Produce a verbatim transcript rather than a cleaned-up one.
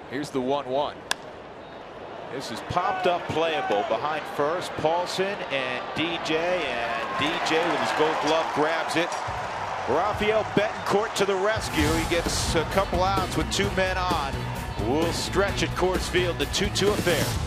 Here's the one one. This is popped up playable behind first. Paulson and D J, and D J with his gold glove grabs it. Rafael Betancourt to the rescue. He gets a couple outs with two men on. We'll stretch at Coors Field, the two two affair.